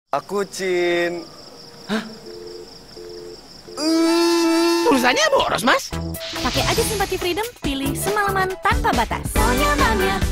Aku Cin. Tulisannya boros, Mas. Pakai aja Simpati Freedom, pilih semalaman tanpa batas. Oh nyamannya